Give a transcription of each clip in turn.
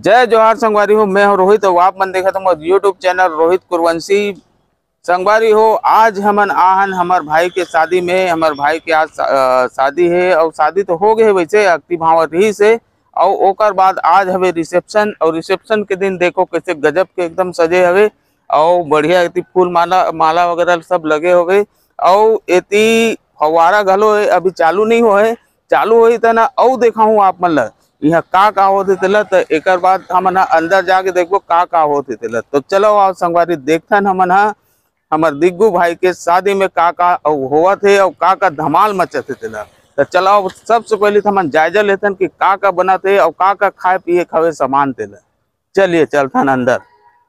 जय जोहार संगवारी हो। मैं हूं रोहित और आप मन देखा तुम यूट्यूब चैनल रोहित कुरवंशी। संगवारी हो, आज हमन आहन हमार भाई के शादी में। हमार भाई के आज शादी है और शादी तो हो गए वैसे अक्ति भाव रही से। और ओकर बाद आज हवे रिसेप्शन और रिसेप्शन के दिन देखो कैसे गजब के एकदम सजे हवे और बढ़िया एती फूल माला वगैरह सब लगे हुए और एती फवारा घलो अभी चालू नहीं हो है। चालू होई त ना और देखा हूँ आप मन ला यहाँ का होते तेला। तो एक बाद हमन अंदर जाके देखो का होते तेला। तो चलो आओ संगवारी देखथन हमन हमार दिग्गू भाई के शादी में का हुआ थे और का धमाल मचते तेला। तो चलो सबसे पहले तो हम जायजा लेथन कि का बना थे और का खाए पिए खावे सामान तेला। चलिए चलथन अंदर।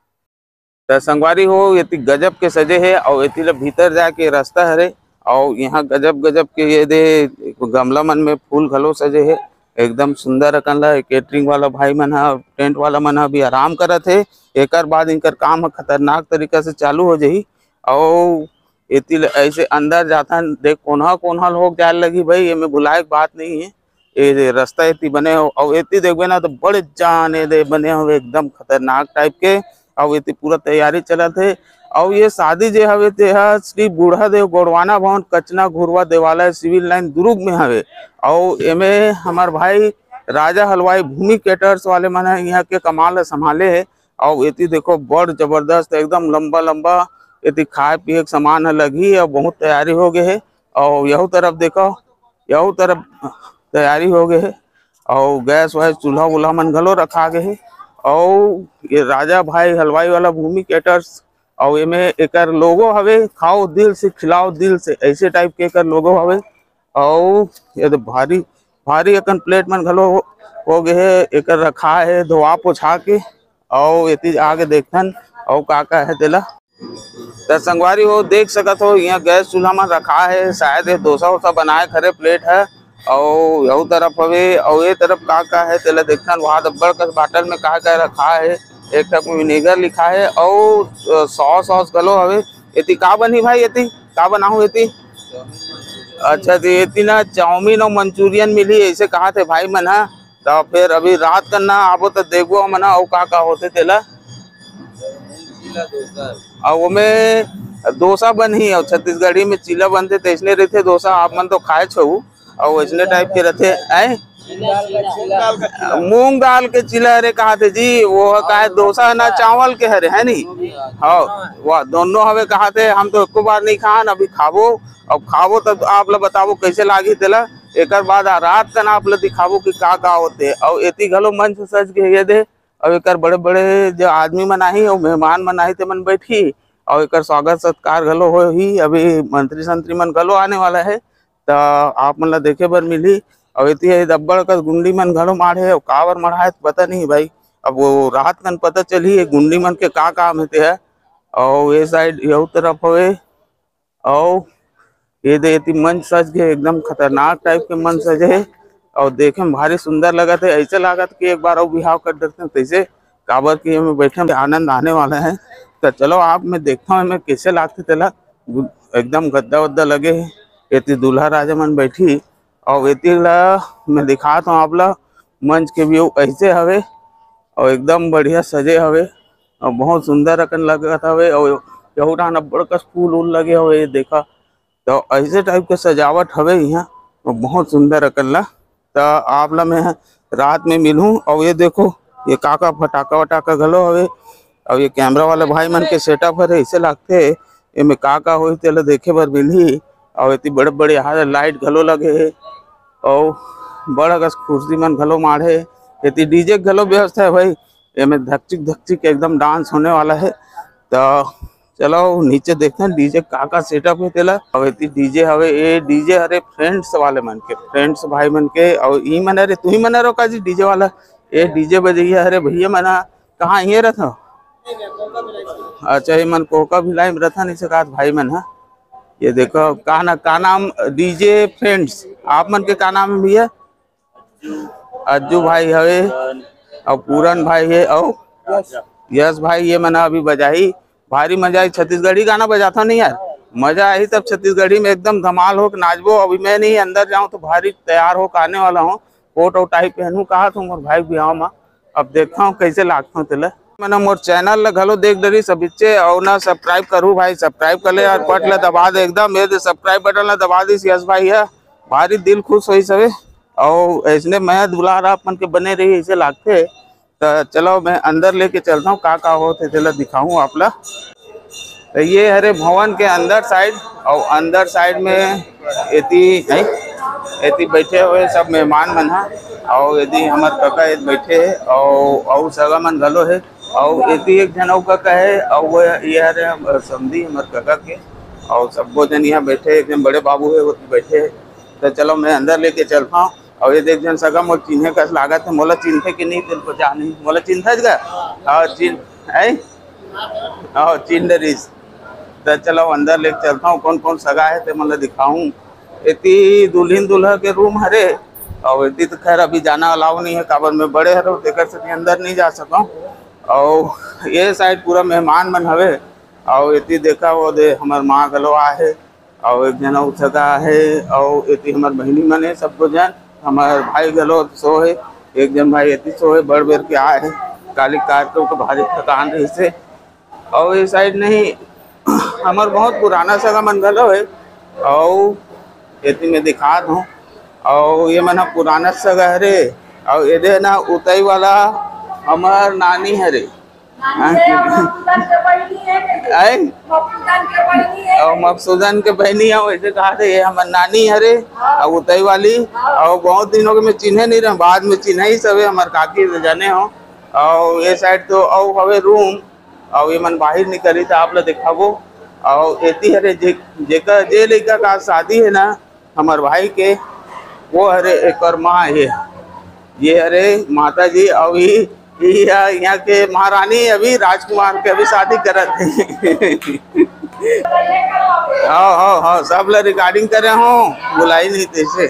तो संगवारी हो ये गजब के सजे है और ये भीतर जाके रास्ता हरे और यहाँ गजब गजब के ये दे गमला मन में फूल घलो सजे है एकदम सुंदर अकन ला। केटरिंग वाला भाई मन टेंट वाला मन भी आराम करत है। एक बाद इनकर काम खतरनाक तरीका से चालू हो जाही और एती ऐसे अंदर जाता देख कोन्हा लोग जाए लगी भाई। ये में भुलाए बात नहीं है। ये रास्ता एती बने हो और एती देखबे ना तो बड़े जाने दे बने हुए एकदम खतरनाक टाइप के और एती पूरा तैयारी चलत है। और ये शादी जे हवे ते श्री बूढ़ादेव गोड़वाना भवन कचना घुरवा देवालय सिविल लाइन दुर्ग में हवे। और एमे हमार भाई राजा हलवाई भूमि कैटर्स वाले मन यहाँ के कमाल संभाले है। और एती देखो बड़ जबरदस्त एकदम लंबा लंबा एती खाए पिए के सामान लगी और बहुत तैयारी हो गए है। और यहू तरफ देखो यहू तरफ तैयारी हो गए है और गैस वैस चूल्हा वूल्हा मन घलो रखा गए है। और ये राजा भाई हलवाई वाला भूमि कैटर्स और एमे एकर लोगो हवे खाओ दिल से खिलाओ दिल से ऐसे टाइप के एकर लोगो हवे। और ये तो भारी भारी अकन प्लेट मन घलो हो गए है एकर रखा है धोआ पोछा के। और ये आगे देखथन और का है तेला। तो संगवारी हो देख सकत हो यहाँ गैस चूल्हा में रखा है शायद ये डोसा वोसा बनाए खरे प्लेट है। और यहू तरफ हवे और ये तरफ का है तेला देखथन वहाँ दब्बड़ का बाटल में का रखा है। एक टक में विनेगर लिखा है और सॉस गलो हवे। एती का बनी भाई एती का बनाऊ एती? अच्छा तो एती ना चाउमीन और मंचूरियन मिली ऐसे कहा थे भाई मन। तो फिर अभी रात करना आबो तो देखबो मन और का होते तेला। और वो में डोसा बनी और छत्तीसगढ़ी में चीला बनते तो इसने रहते डोसा आप मन तो खाए छो और वैसने टाइप के रहते हैं। मूंग दाल के चिला हरे कहा थे जी वो कहा डोसा ना चावल के हरे है नहीं। हाँ वह दोनों हवे कहा थे हम तो एको बार नहीं खान अभी खाबो और खाबो तब आप लोग बताबो कैसे लागी तेला। एक बाद रात का आप लोग दिखाबो कि का होते। और एती घलो मंच सज के ये दे और एक बड़े बड़े जो आदमी मन आई और मेहमान मन आई थे मन बैठी और एक स्वागत सत्कार घलो हो ही। अभी मंत्री संतरी मन घलो आने वाला है तो आप मन ला देखे बर मिली। और इतनी दब्बड़ का गुंडी मन घलो मारे है कावर मढ़ा है पता नहीं भाई। अब वो रात कन पता चली गुंडी मन के का काम होते है। और ये साइड यहू तरफ हुए और ये दे मंच सज के एकदम खतरनाक टाइप के मंच सजे है और देखे में भारी सुंदर लगा थे। ऐसे लागत कि एक बार और बिहाव कर देते हैं तैसे काबर की हमें बैठे में आनंद आने वाला है। तो चलो आप मैं देखता हूँ हमें कैसे लागते तेला। एकदम गद्दा वद्दा लगे है ये दूल्हा राजा मन बैठी और ये मैं दिखाता हूँ आप ला मंच के व्यू ऐसे हवे और एकदम बढ़िया सजे हवे और बहुत सुंदर अकन लगत हवे। और यहू बड़ कस फूल उल लगे हुए देखा तो ऐसे टाइप के सजावट हवे यहाँ और बहुत सुंदर अकन ला। तो आप ला मैं रात में मिलूँ और ये देखो ये का फटाका वटाका घलो हवे और ये कैमरा वाला भाई मन के सेटअप है ऐसे लगते ये में का हो तेला देखे बर मिली। और इतनी बड़े बड़े यहाँ लाइट घलो लगे है और बड़ा कस कुर्सी मन घलो माढ़े इतनी डीजे घलो व्यवस्था है भाई। ये में धकचिक धकचिक एकदम डांस होने वाला है। तो चलो नीचे देखते हैं डीजे का सेटअप है तेला। और इतनी डीजे हवे ये डीजे हरे फ्रेंड्स वाले मन के फ्रेंड्स भाई मन के और ई मन अरे तू ही मना रो का जी डीजे वाला ये डीजे बजैया हरे भैया मना कहाँ ये रहा। अच्छा ये मन कोका भिलाई में रथा नहीं सका भाई मन। हाँ ये देखो का नाम डीजे फ्रेंड्स आप मन के का नाम है भैया? अज्जू भाई हवे और पूरन भाई है और यस भाई ये मना अभी बजाई भारी मजा आई। छत्तीसगढ़ी गाना बजाता नहीं यार मजा आई तब छत्तीसगढ़ी में एकदम धमाल हो नाचबो। अभी मैं नहीं अंदर जाऊं तो भारी तैयार हो आने वाला हूँ कोट और टाई पहनू कहा तुम और भाई बिहाव में अब देखता हूँ कैसे लागता हूँ तेला। मैंने मोर चैनल ला घलो देख डरी सब इच्चे और ना सब्सक्राइब करूँ भाई, सब्सक्राइब कर ले और पट ला दबा दे एकदम मेरे सब्सक्राइब बटन ला दबा दी यस भाई है भारी दिल खुश होई सवे। और ऐसने मैं दुलारा अपन के बने रही ऐसे लागते। तो चलो मैं अंदर लेके चलता हूँ का होते तेला दिखाऊँ आपला। तो ये हरे भवन के अंदर साइड और अंदर साइड में एती बैठे हुए सब मेहमान मन है और यदि हमार काका बैठे है और सगा मन घलो है और यदि एक जन काका है और वो ये हरे समझी हमार काका के और सबको जन यहाँ बैठे एक जन बड़े बाबू है वो बैठे है। तो चलो मैं अंदर लेके चलता हूँ और ये देख जन सगा मोल चिन्हे का लागत है मोला चिन्हे कि नहीं तेल को जानी मोला चिन्ह चिन्ह डरीस। तो चलो अंदर लेके चलता हूँ कौन कौन सगा है तो मतलब दिखाऊँ। इतनी दुल्हन दुल्हा के रूम हरे और इतनी तो खैर अभी जाना अलाउ नहीं है काबर में बड़े हरे देकर से अंदर नहीं जा सका। और ये साइड पूरा मेहमान मन हवे और इतनी देखा वो दे हमार माँ गलो आहे और एक जना सगा है और इतनी हमार बहनी मन है सबको जन हमार भाई गलो सो है एक जन भाई इतनी सो है बड़ बेर के आए है काली कार के भारी थकान रही से। और ये साइड नहीं हमार बहुत पुराना सगा मन गलो है और इतनी में दिखा दूँ और ये मना पुराना सगा हरे और ये ना उतई वाला हमार नानी हरे और मकसूदन के बहनी है वैसे कहा थे ये हमार नानी हरे और उतई वाली और बहुत दिनों के मैं चिन्हे नहीं रहा बाद में चिन्ह ही सब हमार काकी जाने हो। और ये साइड तो और हवे रूम और ये मन बाहर निकली तो आप लोग दिखाबो और एती हरे जेका जे लड़का का शादी है ना हमार भाई के वो हरे एक और माँ है ये हरे माता जी और यहाँ के महारानी अभी राजकुमार के अभी शादी करत है। हाँ सब लोग रिकॉर्डिंग करे हो बुलाई नहीं तैसे।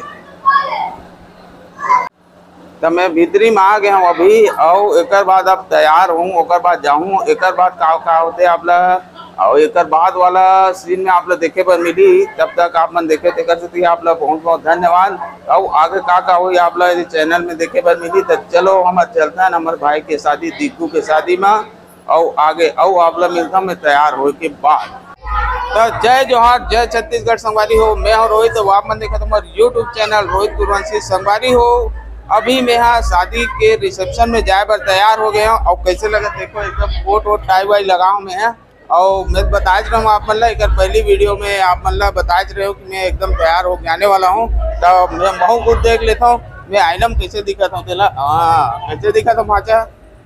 तो मैं भीतरी में आ गया हूँ अभी और एक बाद अब तैयार हूँ और बाद जाऊँ एक बाद का होते आप लोग और एक बाद वाला सीन में आप लोग देखे पर मिली तब तक आप मन देखे थे कर सकती आप लोग बहुत बहुत धन्यवाद। और आगे का हुई आप लोग यदि चैनल में देखे पर मिली तो चलो हम चलता है हमारे भाई के शादी दीकू के शादी में और आगे और आप लोग मिलता मैं तैयार हो के बाद। तो जय जोहार जय छत्तीसगढ़ संगवारी हो मैं हूँ रोहित तो आप मन देखा तुम्हारे यूट्यूब चैनल रोहित कुरवंशी संगवारी हो। अभी मैं यहाँ शादी के रिसेप्शन में जाए पर तैयार हो गया हूँ और कैसे लगा देखो एकदम कोट वोट टाई वाई लगाऊँ मैं और मैं बता रहा हूँ आप मतलब एक पहली वीडियो में आप मतलब बता रहे हो कि मैं एकदम तैयार हो जाने वाला हूँ। तो मैं महू खुद देख लेता हूँ मैं आइलम कैसे दिखा था तेला हाँ कैसे दिखा था माचा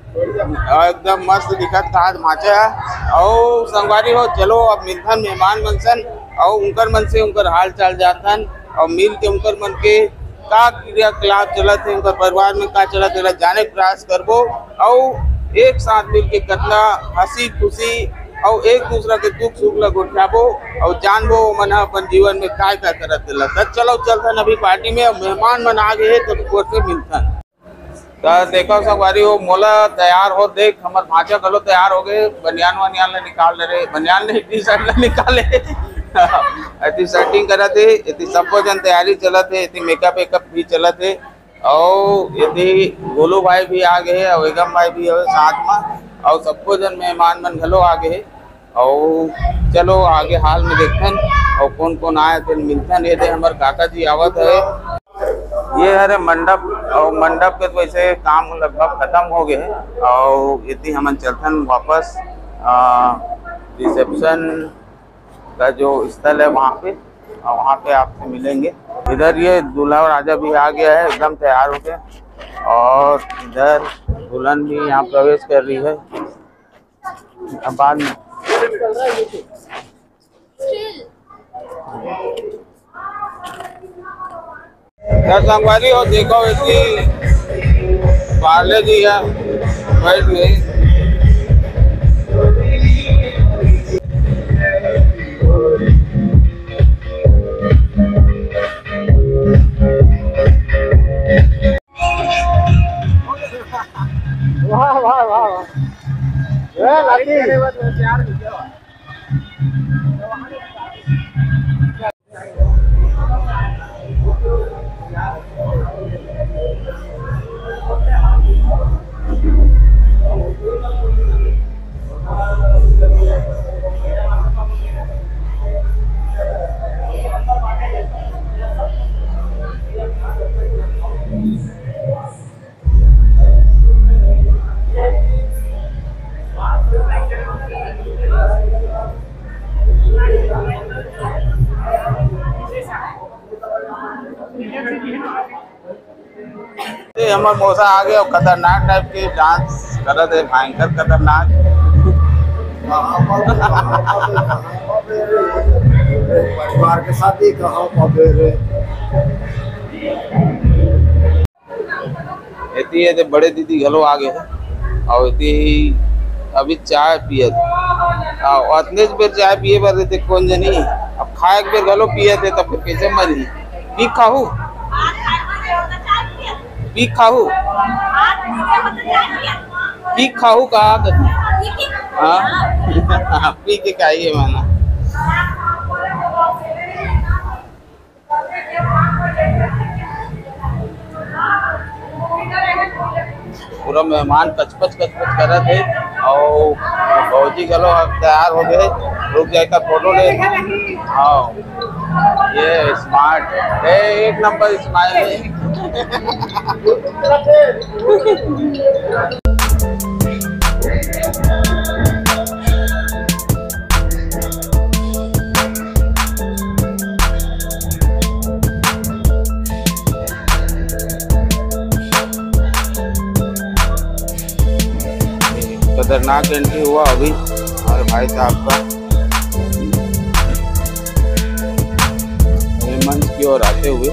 एकदम मस्त दिखत था माचा। और संगवारी हो चलो अब मिलथन मेहमान मनसन और उनकर मन से उनकर हाल चाल जानथन और मिल के उनकर मन के का क्रियाकलाप चलत है उनका परिवार में का चलत है जाने प्रयास करबो और एक साथ मिल के कितना हंसी खुशी और एक दूसरा के दुख सुख लग उठाबो और जानबो मन अपन जीवन में काय का करत है। चलो चलथन अभी पार्टी में मेहमान मन आ गए तो से मिलथन। तो देखो संगवारी हो मोला तैयार हो देख हमार भाचा गलो तैयार हो गए बनियान वनियान निकाल रहे बनियान नहीं टी शर्ट निकाले इतनी सेटिंग करत है इतनी सबको जन तैयारी चलत है इतनी मेकअप वेकअप भी चलत है और यदि गोलू भाई भी आ गए और बेगम भाई भी है साथ में और सबको जन मेहमान मन घलो आ गए और चलो आगे हाल में देखते और कौन कौन आए तो मिलते ये हमारे काका जी आवत है। ये हरे मंडप और मंडप के वैसे काम लगभग खत्म हो गए और यदि हम चलते वापस रिसेप्शन का जो स्थल है वहाँ पे और वहाँ पे आपसे मिलेंगे। इधर ये दूल्हा और राजा भी आ गया है एकदम तैयार हो गए और इधर दुल्हन भी यहाँ प्रवेश कर रही है अब बाद में संगवारी हो देखो इसकी पार्ले जी है बैठ गई वाह वाह वाह वाह हमारे मौसा आ गए और खतरनाक टाइप के डांस करत है, भयंकर खतरनाक। परिवार के साथ ही कहाँ इतनी है बड़े दीदी घलो आ गए हैं और इतनी अभी चाय पिए और इतने बेर चाय पिए पर रहते कौन जनी अब खाए बेर घलो पिए थे तब कैसे मरी पी खाऊ पी खाऊ पी खाऊ कहा हाँ पी के खाइए माना। पूरा मेहमान कचपच कर रहे थे और फौजी गलो अब तैयार हो गए, रुक जाएगा फोटो ले। हाँ ये स्मार्ट है, एक नंबर स्माइल है। खतरनाक एंट्री हुआ अभी हमारे भाई साहब का मंच की ओर आते हुए।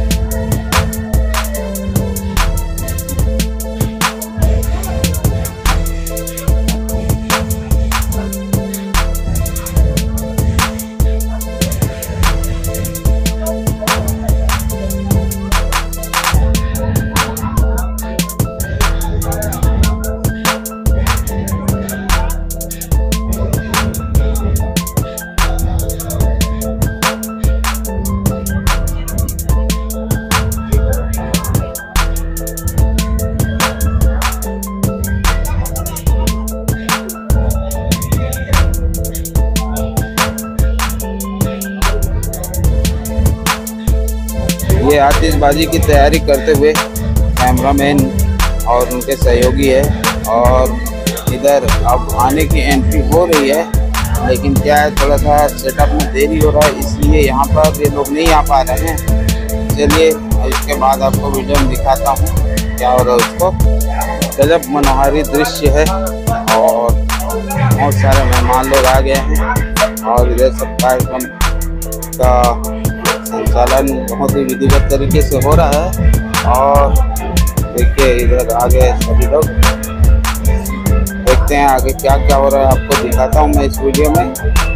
ये आतिशबाजी की तैयारी करते हुए कैमरामैन और उनके सहयोगी है और इधर अब आने की एंट्री हो रही है, लेकिन क्या है थोड़ा सा सेटअप में देरी हो रहा है इसलिए यहाँ पर ये लोग नहीं आ पा रहे हैं। चलिए इसके बाद आपको वीडियो में दिखाता हूँ क्या हो रहा है उसको। गजब मनोहारी दृश्य है और बहुत सारे मेहमान लोग आ गए हैं और इधर सब कार्यक्रम का संचालन बहुत ही विधिवत तरीके से हो रहा है। और देखिए इधर आगे सभी लोग, देखते हैं आगे क्या क्या हो रहा है, आपको दिखाता हूँ मैं इस वीडियो में।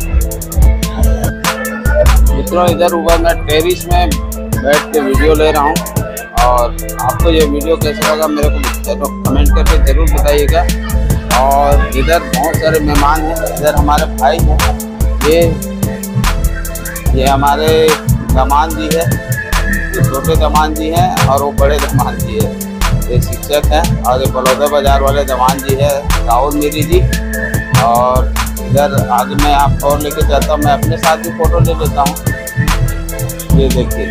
मित्रों इधर ऊपर मैं टेरिस में बैठ के वीडियो ले रहा हूँ और आपको ये वीडियो कैसा लगा मेरे को कमेंट करके ज़रूर बताइएगा। और इधर बहुत सारे मेहमान हैं, इधर हमारे भाई हैं, ये हमारे दमान जी है, ये छोटे दमान जी हैं और वो बड़े दमान जी है, ये शिक्षक हैं। और ये बलौदा बाजार वाले दमान जी है राहुल मीरी जी। और इधर आगे मैं आपको और लेके जाता हूँ, मैं अपने साथ भी फोटो ले लेता हूँ। ये देखिए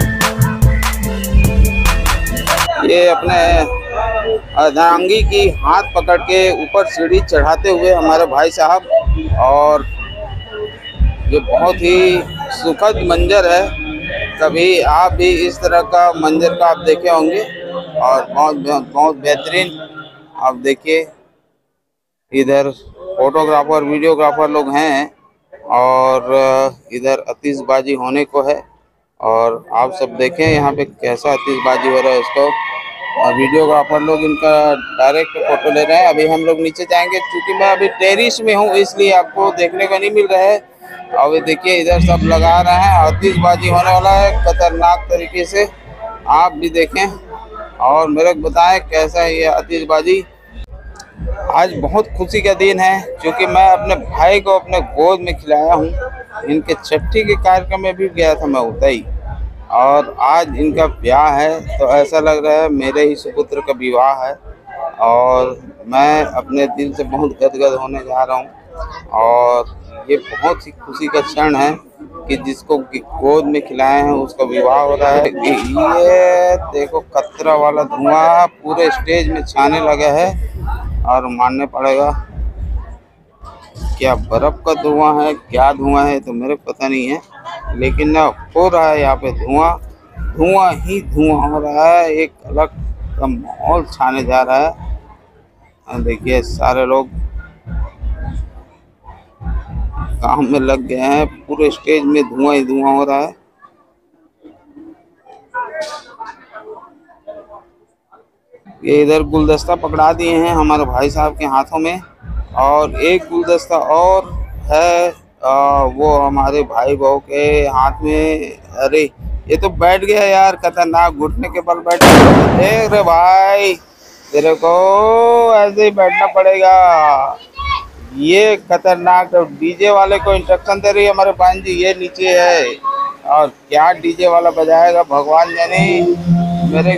ये अपने अर्धांगी की हाथ पकड़ के ऊपर सीढ़ी चढ़ाते हुए हमारे भाई साहब, और ये बहुत ही सुखद मंजर है। कभी आप भी इस तरह का मंजर का आप देखे होंगे और बहुत बेहतरीन। आप देखिए इधर फोटोग्राफर वीडियोग्राफर लोग हैं और इधर आतिशबाजी होने को है और आप सब देखें यहाँ पे कैसा आतिशबाजी हो रहा है उसको। और वीडियोग्राफर लोग इनका डायरेक्ट फोटो ले रहे हैं। अभी हम लोग नीचे जाएंगे, क्योंकि मैं अभी टेरिस में हूँ इसलिए आपको देखने को नहीं मिल रहा है। अभी देखिए इधर सब लगा रहे हैं, आतिशबाजी होने वाला है खतरनाक तरीके से, आप भी देखें और मेरे को बताएं कैसा है ये आतिशबाजी। आज बहुत खुशी का दिन है क्योंकि मैं अपने भाई को अपने गोद में खिलाया हूँ। इनके छठी के कार्यक्रम में भी गया था मैं उतई, और आज इनका ब्याह है तो ऐसा लग रहा है मेरे ही सुपुत्र का विवाह है और मैं अपने दिल से बहुत गदगद होने जा रहा हूँ। और ये बहुत ही खुशी का क्षण है कि जिसको गोद में खिलाए हैं उसका विवाह हो रहा है। ये देखो कतरा वाला धुआं पूरे स्टेज में छाने लगा है और मानने पड़ेगा क्या बर्फ का धुआं है क्या धुआं है तो मेरे को पता नहीं है, लेकिन ना हो रहा है यहाँ पे धुआं ही धुआं हो रहा है। एक अलग एकदम माहौल छाने जा रहा है। और देखिए सारे लोग काम में लग गए हैं, पूरे स्टेज में धुआं ही धुआं हो रहा है। ये इधर गुलदस्ता पकड़ा दिए हैं हमारे भाई साहब के हाथों में, और एक गुलदस्ता और है वो हमारे भाई बहू के हाथ में। अरे ये तो बैठ गया यार, खतरनाक, घुटने के बल बैठ गया। देख रे भाई, तेरे को ऐसे ही बैठना पड़ेगा। ये खतरनाक डीजे वाले को इंस्ट्रक्शन दे रही है हमारे बहन जी, ये नीचे है। और क्या डीजे वाला बजाएगा भगवान जाने। मेरे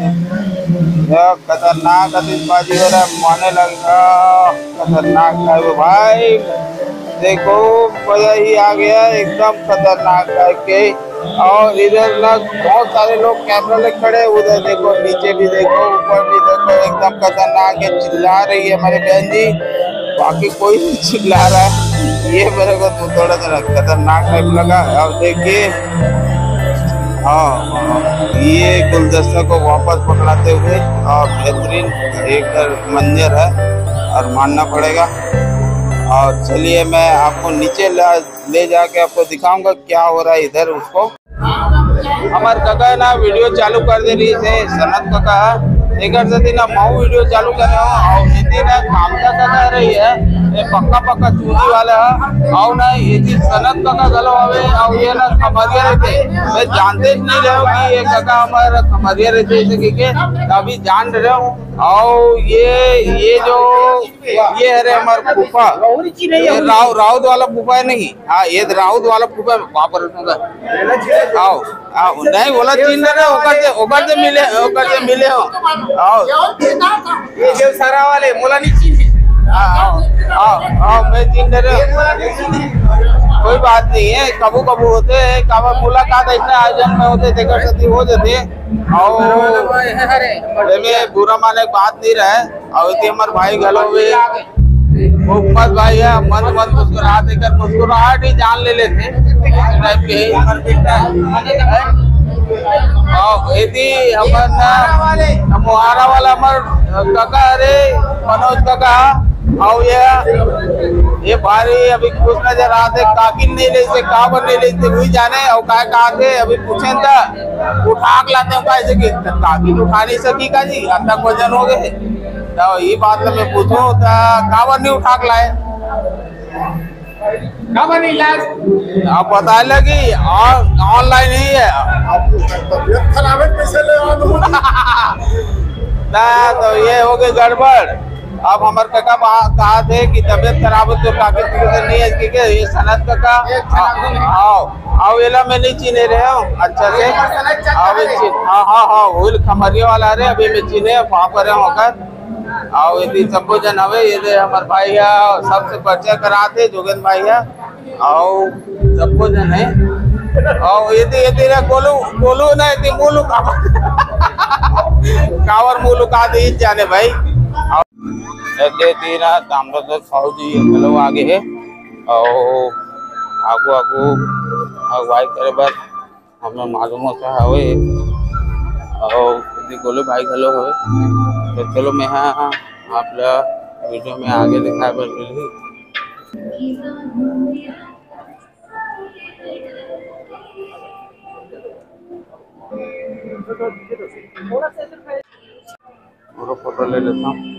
खतरनाक आतिशबाजी हो रहा है, माने लगा खतरनाक है भाई। देखो मजा ही आ गया, एकदम खतरनाक टाइप के। और इधर लग बहुत सारे लोग कैमरा ले खड़े, उधर देखो, नीचे भी देखो, ऊपर भी देखो, एकदम खतरनाक है। चिल्ला रही है हमारे बहन जी, बाकी कोई नहीं चिल्ला रहा है। ये मेरे को तो थोड़ा सा खतरनाक टाइप लगा। और देखिए हाँ, ये गुलदस्ता को वापस पकड़ाते हुए और बेहतरीन एक मंजर है और मानना पड़ेगा। और चलिए मैं आपको नीचे ले जाके आपको दिखाऊंगा क्या हो रहा है इधर। उसको हमारे काका ना वीडियो चालू कर दे रही है, सनत काका देकर से ना माऊ वीडियो चालू कर रहे हो। और ये ना काम का काका रही है, ये पक्का पक्का चूड़ी वाला है। और ना ये चीज सनत काका गलो हवे, और ये ना खमरिया रहते। मैं जानते नहीं रहे कि ये काका हमारा खमरिया रहते के अभी जान रहे हो। और ये जो ये है हमारे फूफा, ये राउत वाला फूफा है नहीं। हाँ, ये राउत वाला फूफा वहाँ पर आओ आओ, नहीं बोला चीन रहे, ओकर से मिले हो। आओ ये जो सारा वाले मोला नहीं चीन। आओ आओ आओ, मैं चीन रहे, कोई बात नहीं है। कबू कबू होते हैं, कब मुलाकात ऐसे आयोजन में होते देकर सती हो जाते। और में बुरा माने बात नहीं रहे। और हमारे भाई गलो में मोहम्मद भाई है, मन मन मुस्कुरा देकर मुस्कुराहट ही जान ले लेते टाइप के। और यदि हमारा मुहारा वाला हमार काका, अरे मनोज काका, और ये भारी अभी खुश नजर आते, काकिन नहीं लेते, काबर नहीं लेते, वही जाने। और का कहा थे अभी पूछे था उठा के लाते हैं कैसे कि काकिन उठा नहीं सकी का जी, अंदर वजन हो गए। तो ये बात मैं पूछूं तो काबर नहीं उठा के लाए, काबर नहीं लाए, आप बता लगी ऑनलाइन ही है। तबीयत खराब है, कैसे ले ना तो ये हो गई गड़बड़। अब हमारे काका कहा थे कि तबीयत खराब है तो काकिन नहीं है, क्योंकि ये सनत काका आओ एला में नहीं चीने रहे हो अच्छा से। हाँ हाँ हाँ, वही खमरिया वाला रहे, अभी मैं चीने वहाँ पर होकर। और यदि सबको जन हवे, ये हमारे भाई है, सबसे परिचय कराते जोगेंद्र भाई है, और सबको जन है। और यदि गोलू ना यदि मुलू कावर मुलू का दी जाने भाई। तीन ताम्रध्वज साहू जी हेलो आगे है, और आगू अगुवाई करे बर हमें मालूम होता है हवे। और गोलू भाई हेलो हवे, तो चलो मैं हाँ आप वीडियो में आगे दिखाए बर मिली। पूरा फोटो ले लेता हूँ।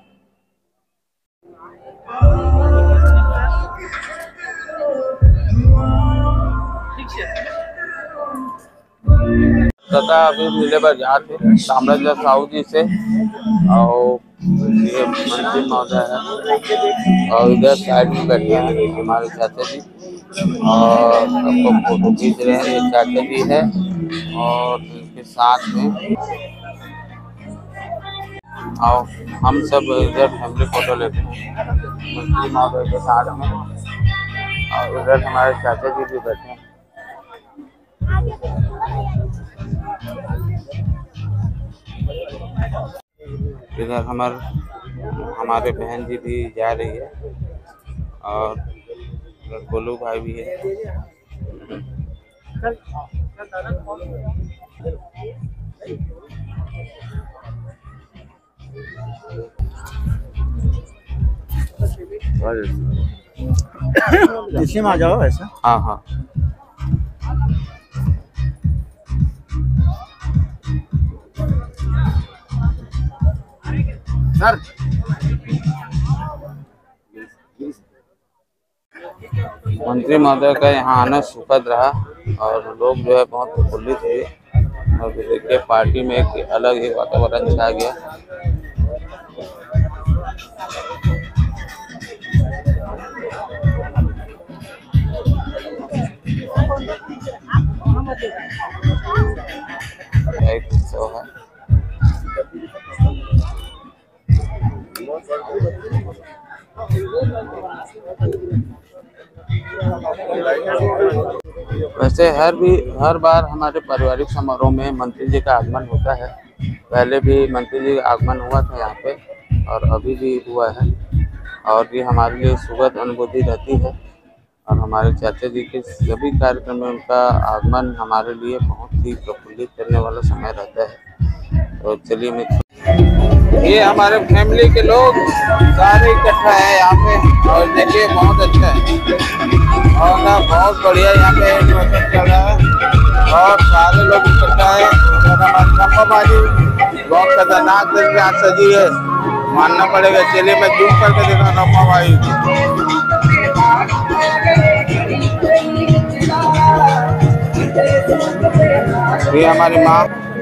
तथा अभी मिले पर जाते ताम्रध्वज साहू जी से, और ये मंत्री महोदय है, और इधर साइड में बैठे हैं हमारे चाचा जी, और सबको फोटो खींच रहे हैं। ये चाचा जी है, और इनके साथ में और हम सब इधर फैमिली फोटो लेते हैं मंत्री महोदय के साथ में। और इधर हमारे चाचा जी भी बैठे हैं। इधर हमारे बहन जी भी जा रही है, और गोलू भाई भी है। इसी में आ जाओ ऐसा। हाँ हाँ सर मंत्री महोदय का यहाँ आना सुखद रहा और लोग जो है बहुत प्रफुल्लित हुए और देखिए पार्टी में एक अलग ही वातावरण छा गया। एक उत्सव है। वैसे हर बार हमारे पारिवारिक समारोह में मंत्री जी का आगमन होता है। पहले भी मंत्री जी का आगमन हुआ था यहाँ पे और अभी भी हुआ है और ये हमारे लिए सुखद अनुभूति रहती है और हमारे चाचा जी के सभी कार्यक्रम में उनका आगमन हमारे लिए बहुत ही प्रफुल्लित करने वाला समय रहता है। तो चलिए मित्र, ये हमारे फैमिली के लोग सारे इकट्ठा है यहाँ पे और देखिए बहुत अच्छा है और ना बहुत बढ़िया यहाँ पे एडमिशन चल रहा है और सारे लोग इकट्ठा है और हमारी नम्बाबाजी बहुत खतरनाक दिल के आज सजी है, मानना पड़ेगा। चलिए मैं जूम करके देखा नम्बाबाजी। ये हमारी माँ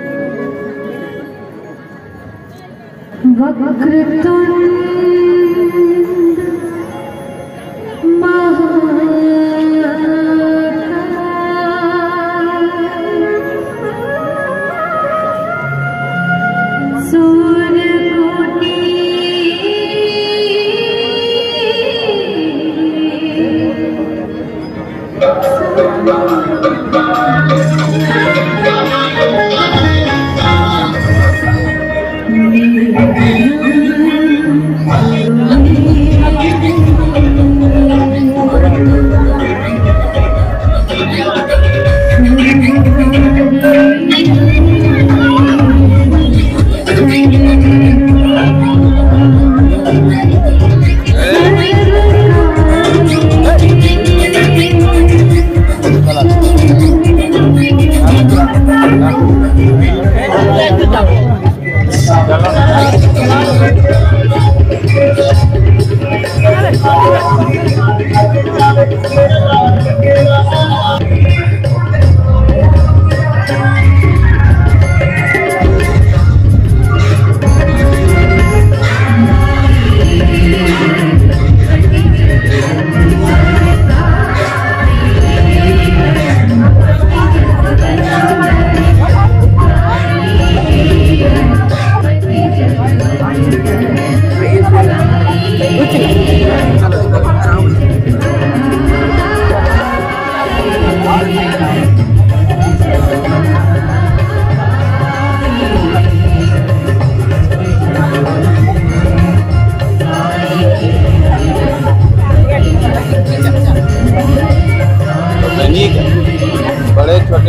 बड़े छोटे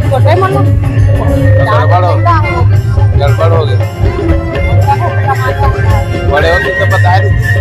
गड़बड़ हो गए, बड़े होते तो बता देते।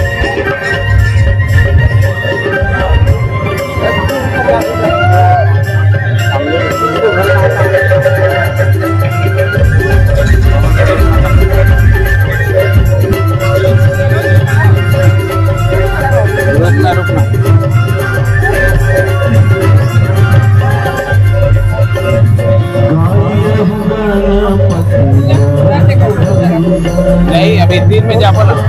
नहीं अभी 3 में जाओ ना।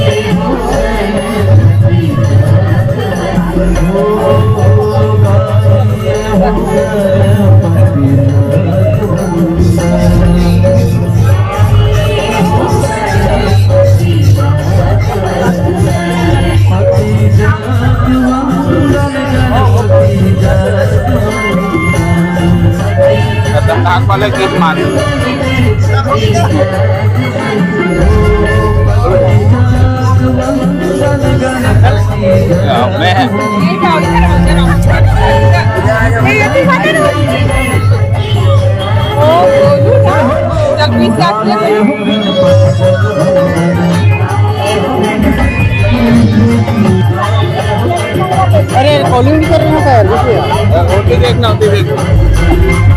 खतरनाक वाले गीत मारे मैं होती देखना होती देखना।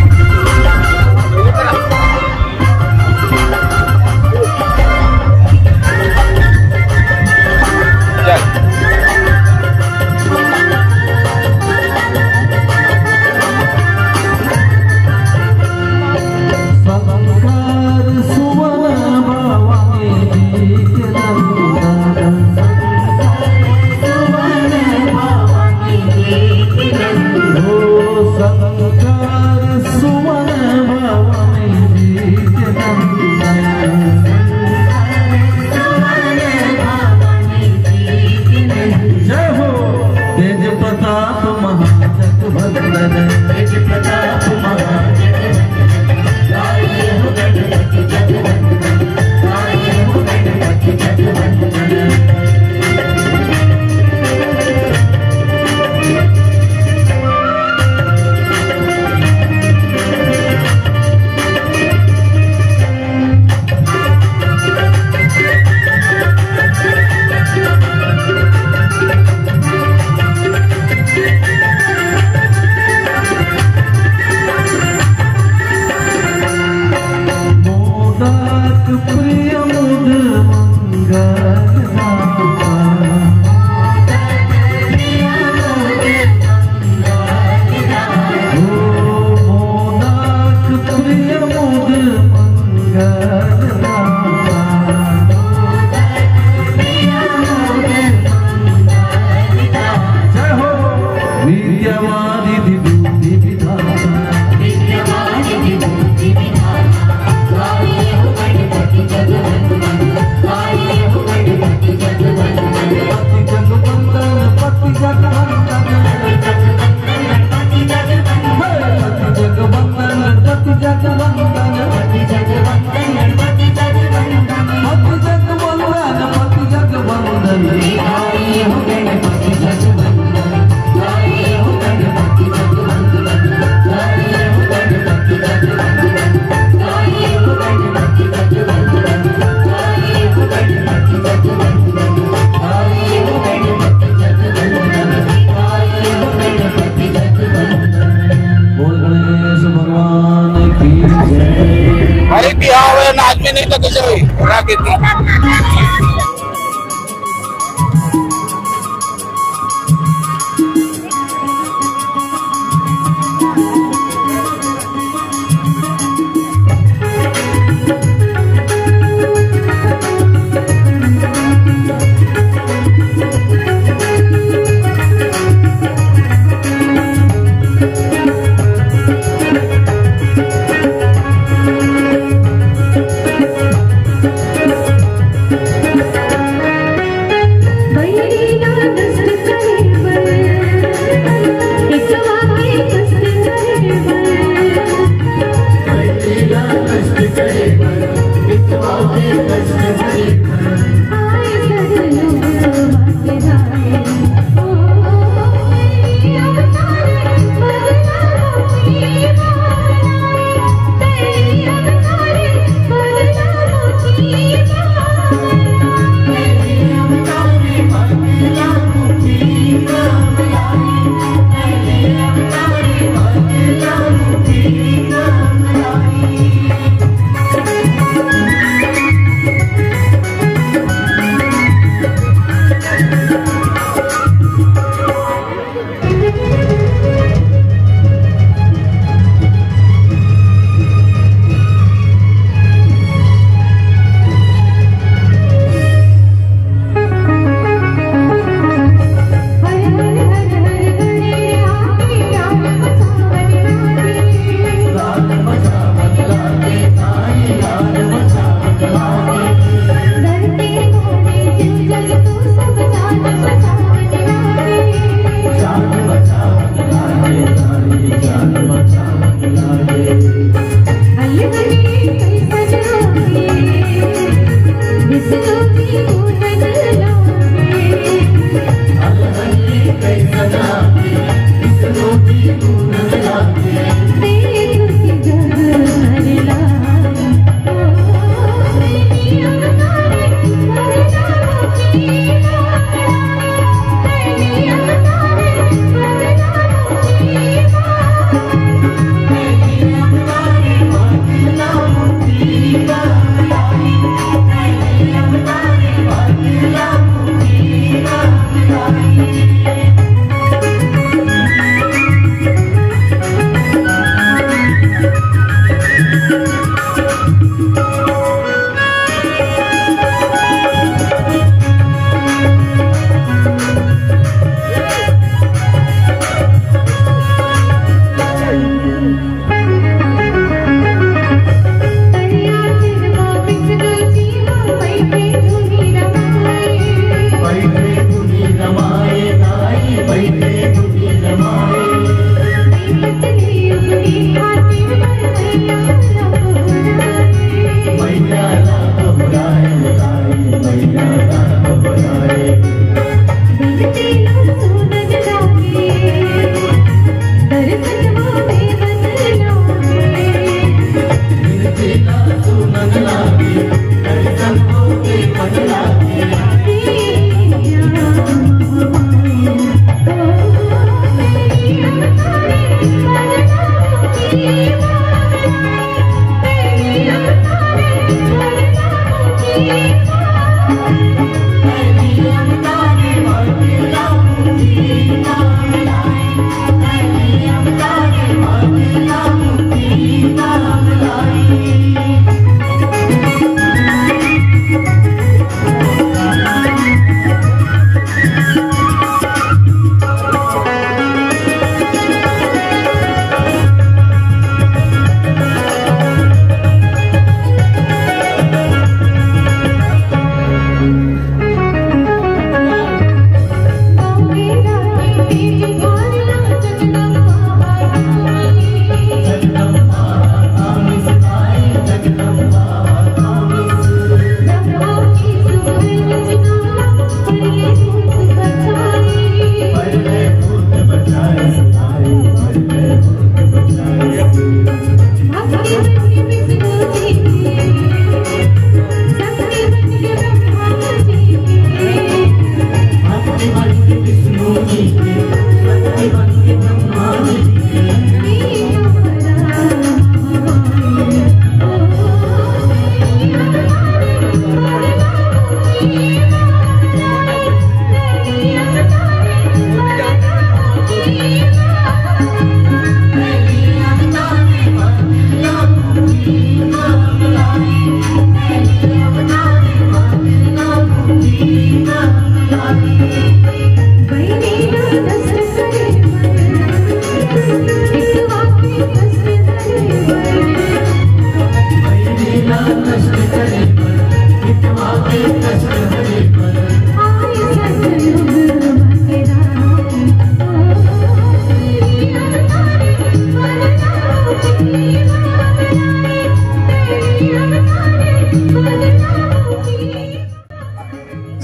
नाच में नहीं तो कुछ राकेश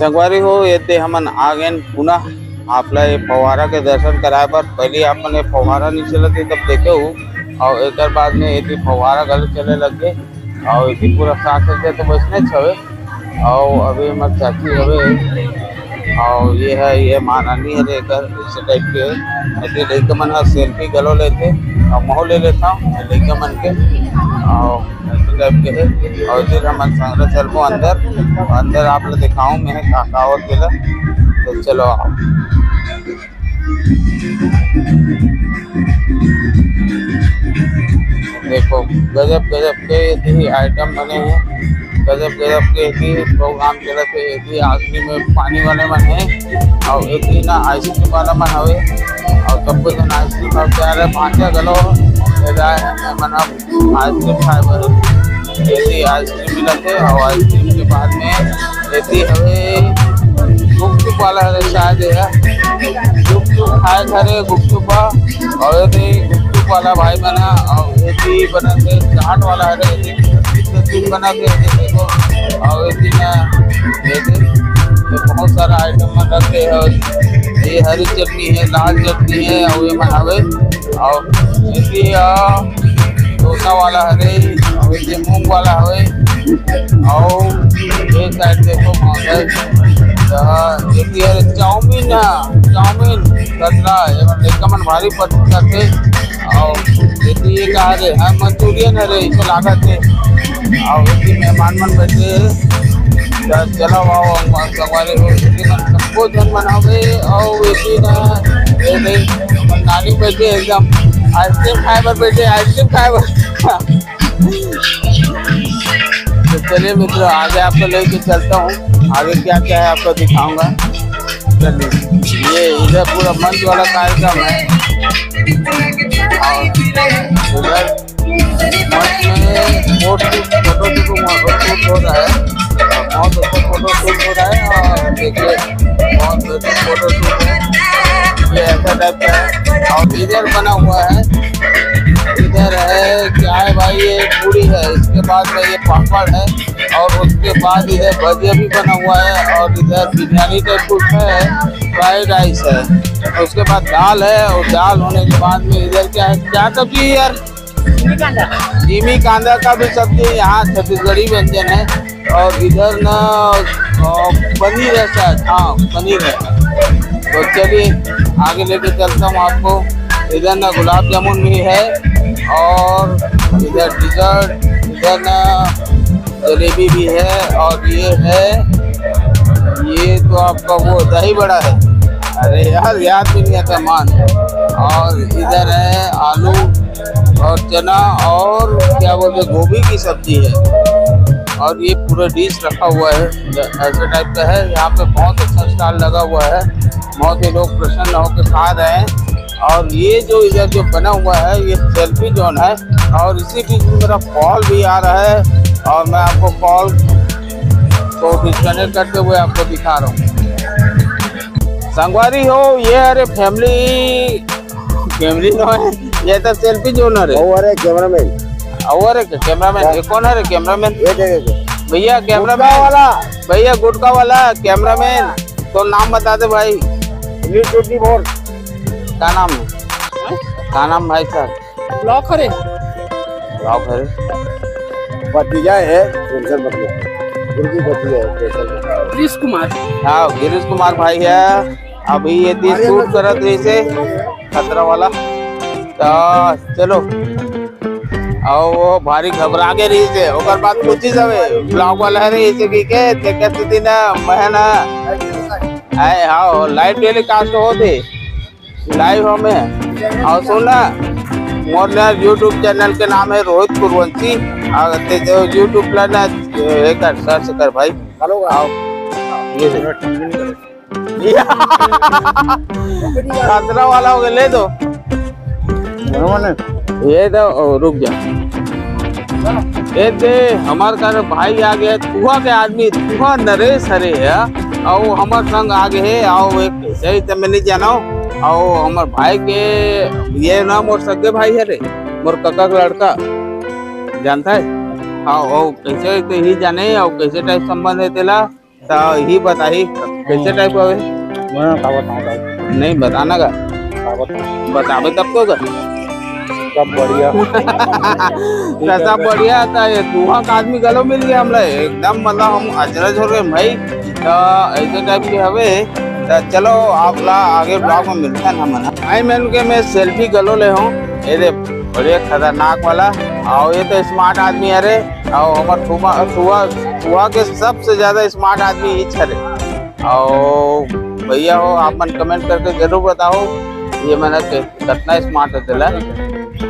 संगवारी हो ये हमन आ गए पुनः आपला ये फव्वारा के दर्शन कराए पर पहले आपन ये फव्वारा नहीं चलत थे तब देखे हो और एक बाद में ये फव्वारा गल चले लग गए और ये पूरा साथ से तो बसने छवे और अभी हमारे चाची हवे और ये महारानी है लेकर इस टाइप के ऐसे लड़का मन सेल्फी गलो लेते और मोह ले लेता हूँ लड़का मन के और ऐसे टाइप के है और फिर हम संग्रह चल को अंदर आप लोग दिखाऊँ मैं काका और केला तो चलो आओ। देखो गजब गजब के यदि आइटम बने हैं, गजब गजब के यदि प्रोग्राम चलते थे यदि आखिरी में पानी वाले मन है और यदि ना आइसक्रीम वाला मन हवे और सब कुछ आइसक्रीम और क्या रहे पाँचा गलो मन आइसक्रीम खाए बर यदि आइसक्रीम मिलते और आइसक्रीम के बाद में यदि हवे गुपचुप वाला है शायद है गुपचुप खाए घरे गुपचुप और यदि गुपचुप वाला भाई बना और यदि बना के चाट वाला है यदि बना के देखो और यदि ना यदि बहुत सारा आइटम में रखते हैं ये हरी चटनी है लाल चटनी है और ये बनावे और यदि डोसा वाला है और ये मूंग वाला है और एक साइड देखो चाउमीन कतरा मन भारी पड़ता थे और ये कहा रे हाँ मंचूरियन है रे इसको लागत है और मेहमान मन बैठे चलो आओ संगवारी हो सबको जन बनावे और नानी बैठे एकदम आइसक्रीम खाए पर बैठे आइसक्रीम खाए पर तो चलिए मित्रों आगे आपको लेके चलता हूँ आगे क्या क्या है आपको दिखाऊंगा। चलिए ये इधर पूरा मंच वाला कार्यक्रम है और उधर मंच में फोटो शूट हो रहा है बहुत अच्छा फोटो शूट हो रहा है और देखिए बहुत अच्छा फोटो शूट है ये ऐसा टाइप का है और इधर बना हुआ है इधर है क्या है भाई ये पूरी है इसके बाद में ये पापड़ है और उसके बाद इधर भजिया भी बना हुआ है और इधर बिरयानी टाइप कुछ है फ्राइड राइस है और उसके बाद दाल है और दाल होने के बाद में इधर क्या है क्या सब्जी है यार जीमी कांदा का भी सब्जी यहाँ छत्तीसगढ़ी व्यंजन है और इधर ना पनीर है शायद हाँ पनीर है। तो चलिए आगे लेके चलता हूँ आपको इधर ना गुलाब जामुन भी है और इधर डिजर्ट इधर ना जलेबी भी है और ये है ये तो आपका वो दही बड़ा है अरे यार याद भी नहीं आता मान और इधर है आलू और चना और क्या बोलते गोभी की सब्जी है और ये पूरा डिश रखा हुआ है ऐसे टाइप का है। यहाँ पे बहुत अच्छा स्टॉल लगा हुआ है बहुत ही लोग प्रसन्न होकर खा रहे हैं और ये जो इधर जो बना हुआ है ये सेल्फी जोन है और इसी बीच में मेरा कॉल भी आ रहा है और मैं आपको कॉल को डिस्कनेक्ट करते हुए आपको दिखा रहा हूँ। संगवारी हो ये अरे फैमिली नो है ये तो सेल्फी जोन है अरे कैमरामैन और कैमरामैन ये कौन है रे कैमरामैन भैया कैमरामैन वाला भैया गुटका वाला कैमरामैन तो नाम बता दे भाई क्या नाम है क्या नाम भाई साहब ब्लॉक है भतीजा है गिरीश कुमार हाँ गिरीश कुमार भाई है अभी ये शूट करत रही से खतरा वाला तो चलो और वो भारी घबरा के रही से ओकर बाद पूछी जावे ब्लॉग वाला है रही से की के देखत दिन महीना आए हाँ लाइव टेलीकास्ट होते लाइव हमें और सुना मोर यूट्यूब चैनल के नाम है रोहित कुरवंशी जो यूट्यूब ला कर सर्च कर भाई आओ खतरा वाला हो गया ले दो ये दो रुक जा ये दे हमार घर भाई आ गया तुहा के आदमी तुहा नरेश हरे है और हमार संग आगे है आओ एक सही तो मैं नहीं जाना और हमार भाई के ये ना मोर सगे भाई है रे मोर काका का लड़का जानता है हाँ कैसे ही जाने और कैसे टाइप संबंध है तेला तो ही बताइए कैसे टाइप का है? मैं का बताऊं नहीं बताना का, बतावे तब तो सब बढ़िया। सब बढ़िया था। ये दुहा का आदमी गलो मिल गया हमला एकदम, मतलब हम अचरज हो गए भाई। तो ऐसे टाइप के हवे। तो चलो आपला आगे ब्लॉग में मिलते हैं हम। आई मैन के मैं सेल्फी गलो ले हूँ, ये बड़े खतरनाक वाला। और ये तो स्मार्ट आदमी है रे, और हमारे फुआ के सबसे ज्यादा स्मार्ट आदमी ही छे। और भैया हो आप मन कमेंट करके जरूर बताओ ये मैंने कितना स्मार्ट है।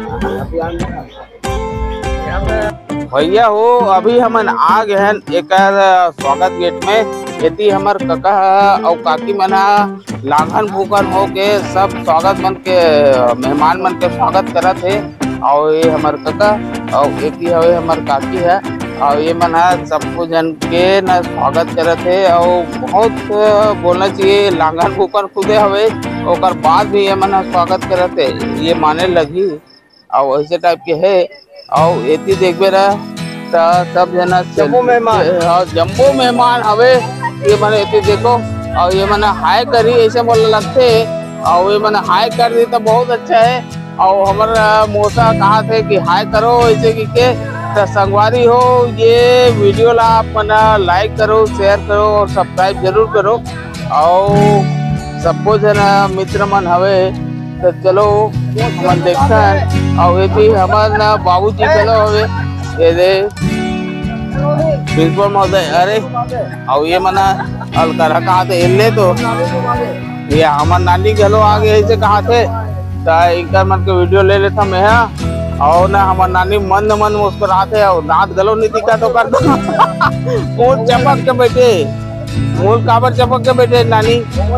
भैया हो अभी हमन आ गए हैं एक स्वागत गेट में। यदि हमार काका और काकी मन लाघन भूखन हो के सब स्वागत मन के मेहमान मन के स्वागत करत है। और ये हमार काका और एक ही हवे हमार काकी है, और ये मन सबको जन के न स्वागत करत है। और बहुत बोलना चाहिए लाघन भूखन खुदे हवे, और बाद भी ये मन स्वागत करत है, ये माने लगी। और ऐसे टाइप के है। और एती देखबे रहा सब जना जम्बो मेहमान, और जम्बो मेहमान हवे। ये मैंने एती देखो, और ये मैंने हाय करी ऐसे बोलने लगते। और ये मैंने हाय कर दी तो बहुत अच्छा है। और हमारा मौसा कहा थे कि हाय करो ऐसे की के। तो संगवारी हो ये वीडियो ला आप मना लाइक करो, शेयर करो और सब्सक्राइब जरूर करो। और सबको जना मित्र मन हवे। तो चलो हम देखता है। और ये भी हमारा बाबूजी चलो हवे ये दे प्रिंसिपल महोदय। अरे और ये मना अलकर कहा थे इल्ले, तो ये हमार नानी गलो आगे ऐसे कहा थे। तो इनका मन के वीडियो ले लेता मैं। और ना हमार नानी मन मन मुस्कुराते और दांत गलो नहीं दिखा तो कर दो। मुंह चपक के बैठे, मूल काबर चपक के बैठे नानी।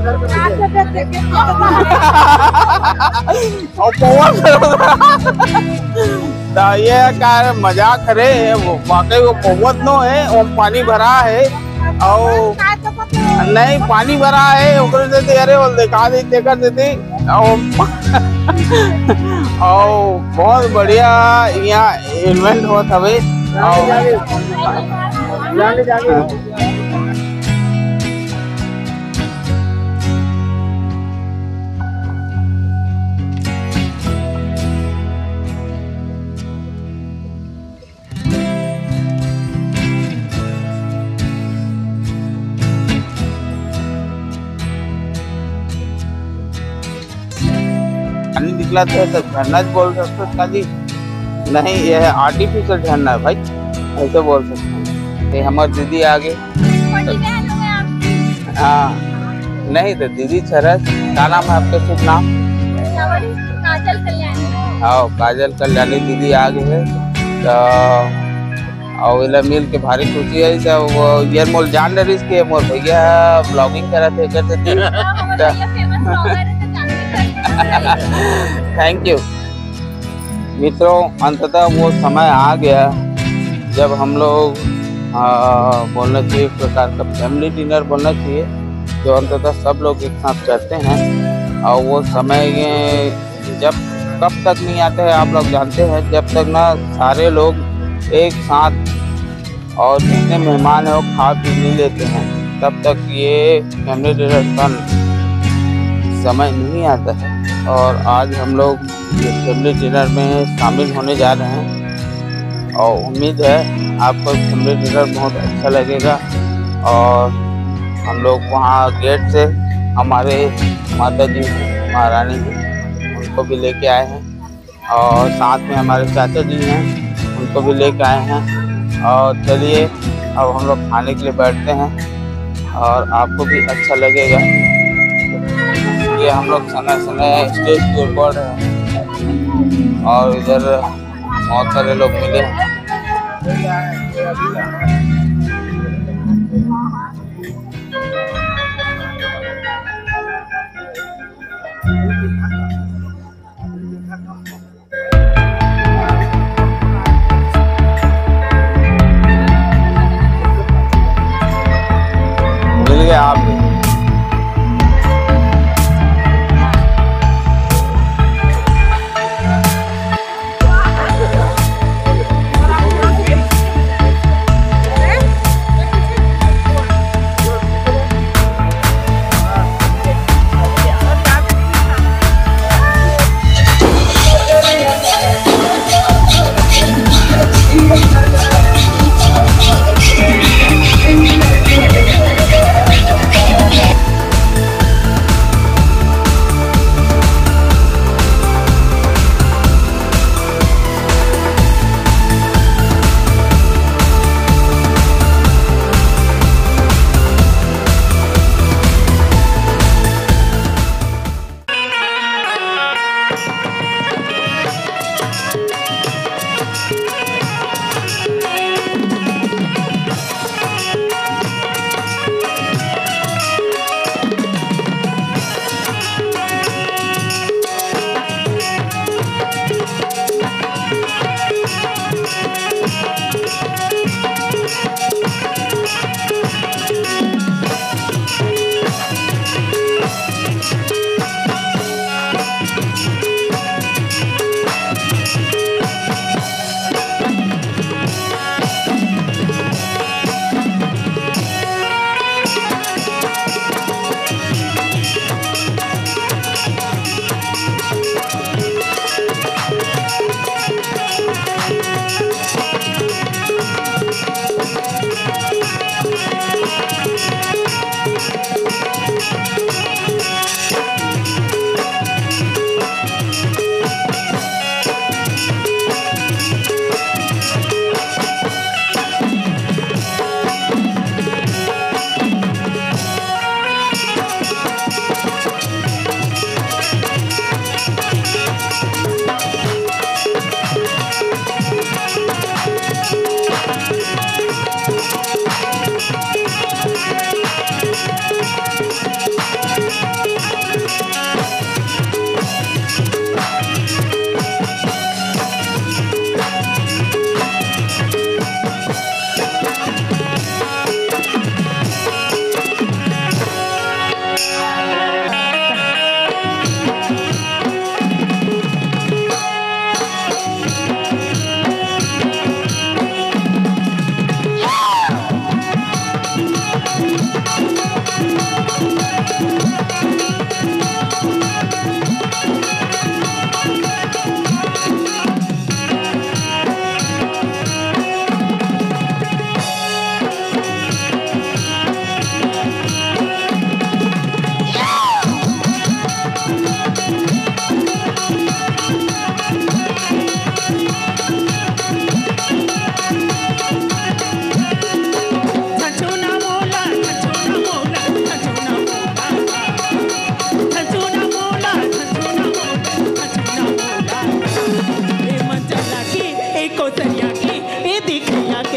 तो ये क्या मजाक करे, वाकई वो पौवत नो है और पानी भरा है। और नहीं पानी भरा है ऊपर से अरे वो दिखा देते कर देते। और बहुत बढ़िया यहाँ इवेंट होता हवे। पानी निकला था तो झरना बोल सकते का जी? नहीं ये है आर्टिफिशियल झरना है भाई, ऐसे बोल सकते हैं। ये हमारे दीदी आगे। हाँ नहीं तो दीदी छरस क्या नाम है आपके शुभ नाम? काजल कल्याणी। हाँ काजल कल्याणी दीदी आगे है। तो और इला मिल के भारी खुशी है। तो ये मोल जान रही के मोर भैया ब्लॉगिंग करते थैंक यू मित्रों। अंततः वो समय आ गया जब हम लोग बोलना चाहिए एक प्रकार का फैमिली डिनर बोलना चाहिए, जो अंततः सब लोग एक साथ करते हैं। और वो समय जब कब तक नहीं आते हैं आप लोग जानते हैं, जब तक ना सारे लोग एक साथ और जितने मेहमान हैं वो खा पी नहीं लेते हैं, तब तक ये फैमिली डिनर का समय नहीं आता है। और आज हम लोग ये फैमिली डिनर में शामिल होने जा रहे हैं। और उम्मीद है आपको फैमिली डिनर बहुत अच्छा लगेगा। और हम लोग वहाँ गेट से हमारे माता जी महारानी जी उनको भी लेके आए हैं, और साथ में हमारे चाचा जी हैं उनको भी लेके आए हैं। और चलिए अब हम लोग खाने के लिए बैठते हैं और आपको भी अच्छा लगेगा। ये हम लोग समय समय स्टेज के ऊपर हैं और इधर बहुत सारे लोग मिले हैं। मिल गए आप भी।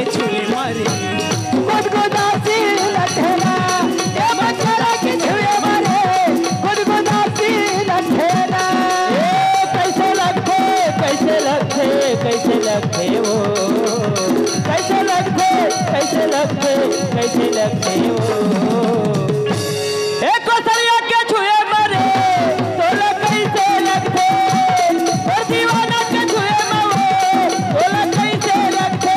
छुए मारे गुदगुदासी लठेला ए मच्छरा के छुए मारे गुदगुदासी लठेला कैसे लगते कैसे लगते कैसे लगते वो कैसे लगते कैसे लगते कैसे लगते वो एक कोसरिया के छुए मारे तोला कैसे लगते और दीवाना के छुए मारे तोला कैसे लगते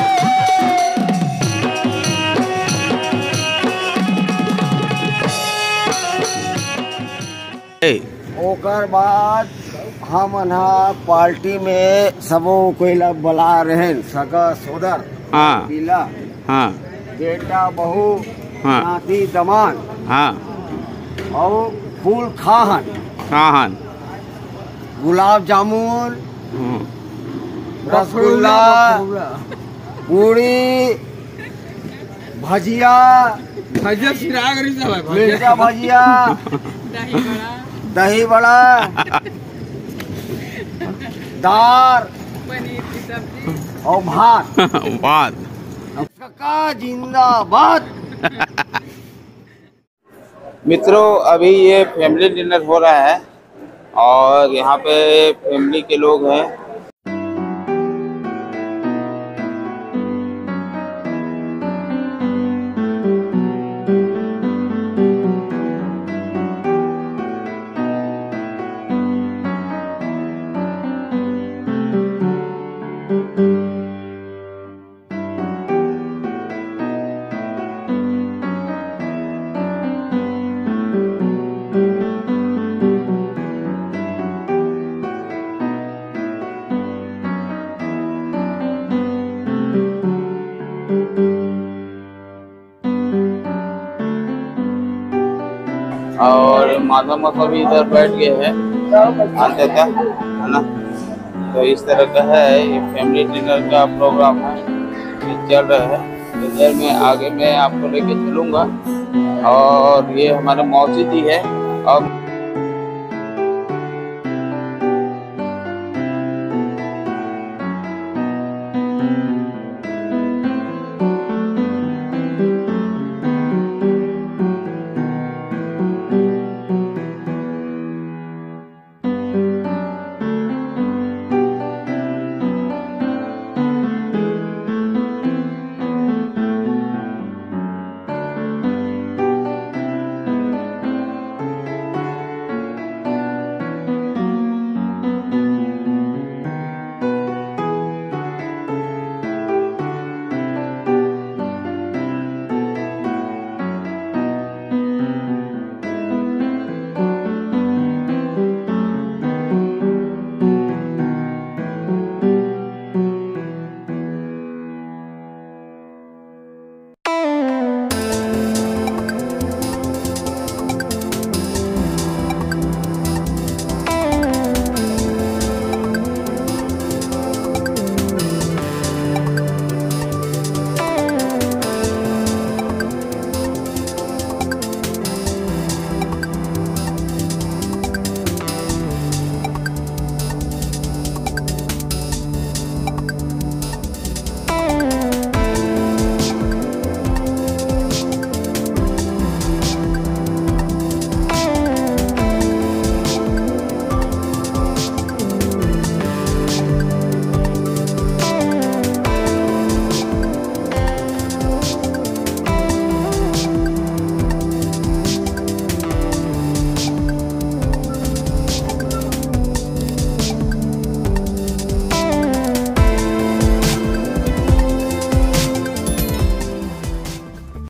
ओकर बाद हम पार्टी में सबो कोई बुला रहे सगा सोदर हाँ पीला हाँ बेटा बहू हाँ नाती दमान हाँ और फूल खाहन हाँ गुलाब जामुन हाँ रसगुल्ला पूरी भजिया मिर्चा भजिया दही बड़ा दाल और भात बात कक्का जिंदाबाद। मित्रों अभी ये फैमिली डिनर हो रहा है और यहाँ पे फैमिली के लोग हैं। और माता माता भी इधर बैठ गए हैं आते थे है ना। तो इस तरह का है ये फैमिली डिनर का प्रोग्राम है ये चल रहा है। इधर में आगे मैं आपको लेके चलूँगा और ये हमारा मौसी जी है और